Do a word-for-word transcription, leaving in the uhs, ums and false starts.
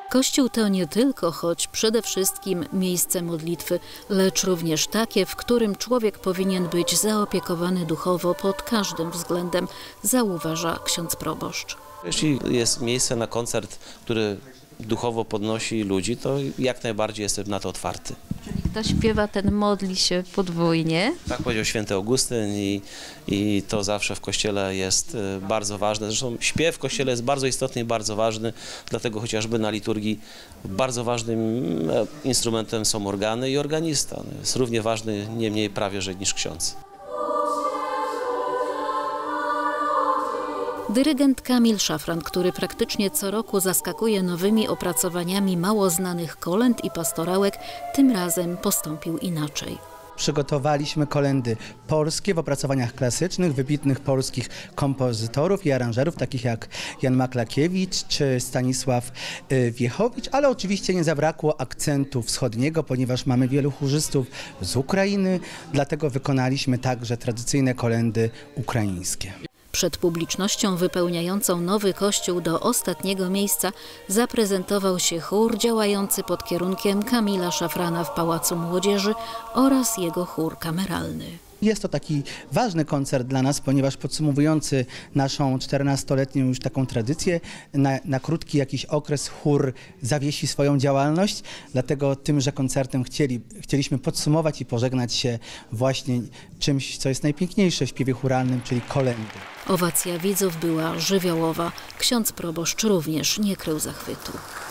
Kościół to nie tylko, choć przede wszystkim miejsce modlitwy, lecz również takie, w którym człowiek powinien być zaopiekowany duchowo pod każdym względem, zauważa ksiądz proboszcz. Jeśli jest miejsce na koncert, który duchowo podnosi ludzi, to jak najbardziej jestem na to otwarty. Czyli kto śpiewa, ten modli się podwójnie. Tak powiedział święty Augustyn i, i to zawsze w Kościele jest bardzo ważne. Zresztą śpiew w Kościele jest bardzo istotny i bardzo ważny, dlatego chociażby na liturgii bardzo ważnym instrumentem są organy i organista. Jest równie ważny, nie mniej prawie, że niż ksiądz. Dyrygent Kamil Szafran, który praktycznie co roku zaskakuje nowymi opracowaniami mało znanych kolęd i pastorałek, tym razem postąpił inaczej. Przygotowaliśmy kolędy polskie w opracowaniach klasycznych, wybitnych polskich kompozytorów i aranżerów, takich jak Jan Maklakiewicz czy Stanisław Wiechowicz, ale oczywiście nie zabrakło akcentu wschodniego, ponieważ mamy wielu chórzystów z Ukrainy, dlatego wykonaliśmy także tradycyjne kolędy ukraińskie. Przed publicznością wypełniającą nowy kościół do ostatniego miejsca zaprezentował się chór działający pod kierunkiem Kamila Szafrana w Pałacu Młodzieży oraz jego chór kameralny. Jest to taki ważny koncert dla nas, ponieważ podsumowujący naszą czternastoletnią już taką tradycję, na, na krótki jakiś okres chór zawiesi swoją działalność, dlatego tymże koncertem chcieli, chcieliśmy podsumować i pożegnać się właśnie czymś, co jest najpiękniejsze w śpiewie chóralnym, czyli kolędy. Owacja widzów była żywiołowa. Ksiądz proboszcz również nie krył zachwytu.